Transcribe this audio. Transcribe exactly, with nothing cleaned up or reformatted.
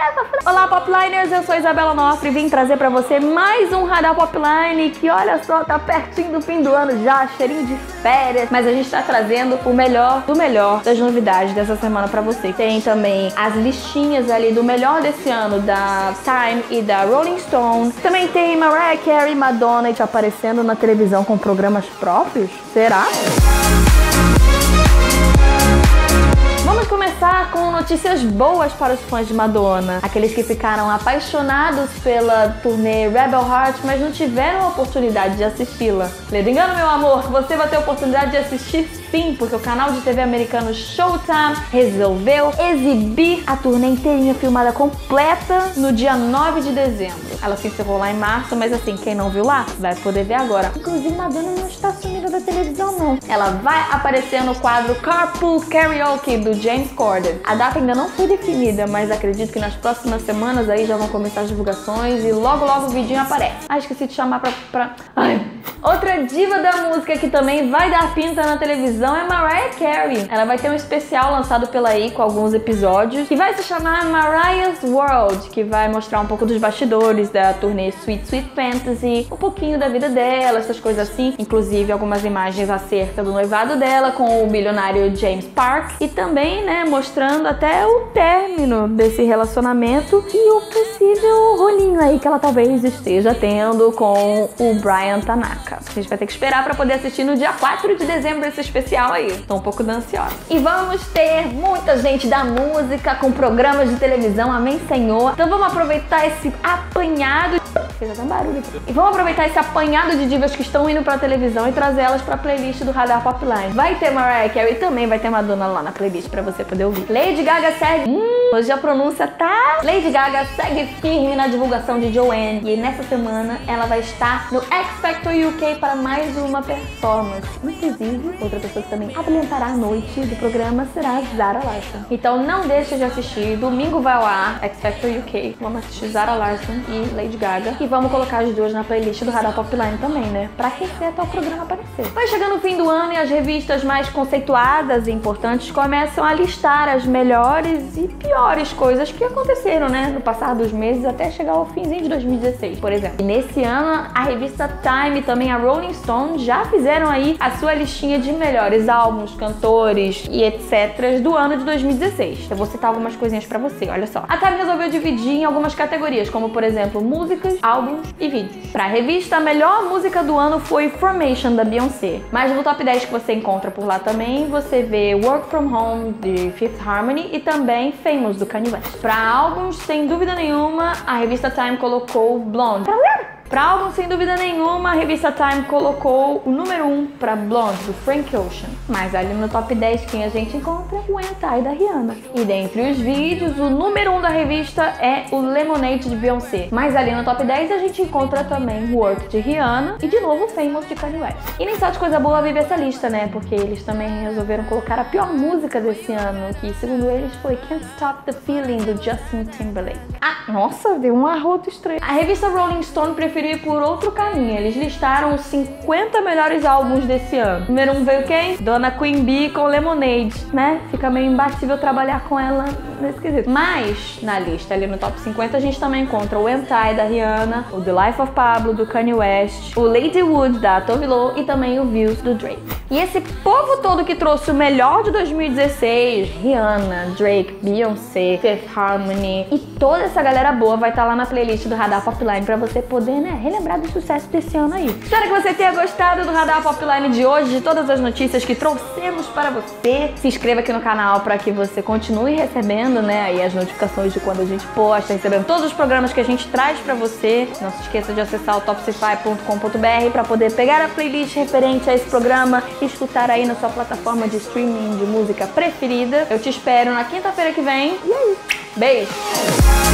Olá, Popliners! Eu sou Isabela Nofre e vim trazer pra você mais um Radar Popline que, olha só, tá pertinho do fim do ano já, cheirinho de férias, mas a gente tá trazendo o melhor do melhor das novidades dessa semana pra você. Tem também as listinhas ali do melhor desse ano da Time e da Rolling Stone. Também tem Mariah Carey e Madonna te aparecendo na televisão com programas próprios. Será? Vamos começar com notícias boas para os fãs de Madonna. Aqueles que ficaram apaixonados pela turnê Rebel Heart, mas não tiveram a oportunidade de assisti-la. Ledo engano, meu amor, você vai ter a oportunidade de assistir sim, porque o canal de T V americano Showtime resolveu exibir a turnê inteirinha filmada completa no dia nove de dezembro. Ela se encerrou lá em março, mas assim, quem não viu lá, vai poder ver agora. Inclusive, Madonna não está sumida da televisão, não. Ela vai aparecer no quadro Carpool Karaoke do James Corden. A data ainda não foi definida, mas acredito que nas próximas semanas aí já vão começar as divulgações e logo logo o vidinho aparece. Ah, esqueci de chamar pra... pra... Ai. Outra diva da música que também vai dar pinta na televisão é Mariah Carey. Ela vai ter um especial lançado pela I com alguns episódios que vai se chamar Mariah's World, que vai mostrar um pouco dos bastidores da turnê Sweet Sweet Fantasy, um pouquinho da vida dela, essas coisas assim, inclusive algumas imagens acerca do noivado dela com o bilionário James Park e também, né, mostrando até o término desse relacionamento e o possível rolinho aí que ela talvez esteja tendo com o Brian Tanaka. A gente vai ter que esperar pra poder assistir no dia quatro de dezembro esse especial aí. Tô um pouco ansiosa. E vamos ter muita gente da música com programas de televisão, amém, Senhor. Então vamos aproveitar esse apanhado... Fez até um barulho aqui. E vamos aproveitar esse apanhado de divas que estão indo pra televisão e trazer elas pra playlist do Radar Popline. Vai ter Mariah Carey e também vai ter Madonna lá na playlist pra você poder ouvir. Lady Gaga segue... Hum, hoje a pronúncia tá... Lady Gaga segue firme na divulgação de Joanne. E nessa semana ela vai estar no X Factor U K para mais uma performance. Inclusive, outra pessoa que também abrilhantará a noite do programa será Zara Larsson. Então não deixe de assistir. Domingo vai ao ar X Factor U K. Vamos assistir Zara Larsson e Lady Gaga. E vamos colocar as duas na playlist do Radar Popline também, né? Pra aquecer até o programa aparecer. Vai chegando o fim do ano e as revistas mais conceituadas e importantes começam a listar as melhores e piores coisas que aconteceram, né? No passar dos meses até chegar ao finzinho de dois mil e dezesseis, por exemplo. E nesse ano, a revista Time e também a Rolling Stone já fizeram aí a sua listinha de melhores álbuns, cantores e etcétera do ano de dois mil e dezesseis. Eu vou citar algumas coisinhas pra você, olha só. A Time resolveu dividir em algumas categorias, como por exemplo, músicas, álbuns e vídeos. Pra revista, a melhor música do ano foi Formation, da Beyoncé. Mas no top dez que você encontra por lá também, você vê Work From Home, de Fifth Harmony e também Famous, do Kanye West. Pra álbuns, sem dúvida nenhuma, a revista Time colocou Blonde. Pra álbum, sem dúvida nenhuma, a revista Time colocou o número um pra Blonde, do Frank Ocean. Mas ali no top dez, quem a gente encontra? O Hentai, da Rihanna. E dentre os vídeos, o número um da revista é o Lemonade, de Beyoncé. Mas ali no top dez, a gente encontra também Work, de Rihanna e, de novo, Famous, de Kanye West. E nem só de coisa boa vive essa lista, né? Porque eles também resolveram colocar a pior música desse ano, que, segundo eles, foi Can't Stop the Feeling, do Justin Timberlake. Ah, nossa, deu um arroto estranho. A revista Rolling Stone preferiu ir por outro caminho. Eles listaram os cinquenta melhores álbuns desse ano. Número um veio quem? Dona Queen Bee com Lemonade, né? Fica meio imbatível trabalhar com ela nesse quesito. Mas, na lista, ali no top cinquenta, a gente também encontra o Hentai, da Rihanna, o The Life of Pablo, do Kanye West, o Ladywood, da Tove Lo e também o Views, do Drake. E esse povo todo que trouxe o melhor de dois mil e dezesseis, Rihanna, Drake, Beyoncé, Fifth Harmony e toda essa galera boa vai estar lá na playlist do Radar Popline pra você poder, né, relembrar do sucesso desse ano aí. Espero que você tenha gostado do Radar Popline de hoje, de todas as notícias que trouxemos para você. Se inscreva aqui no canal para que você continue recebendo, né, aí as notificações de quando a gente posta, recebendo todos os programas que a gente traz para você. Não se esqueça de acessar o topcify ponto com ponto br para poder pegar a playlist referente a esse programa e escutar aí na sua plataforma de streaming de música preferida. Eu te espero na quinta-feira que vem. E aí, beijo!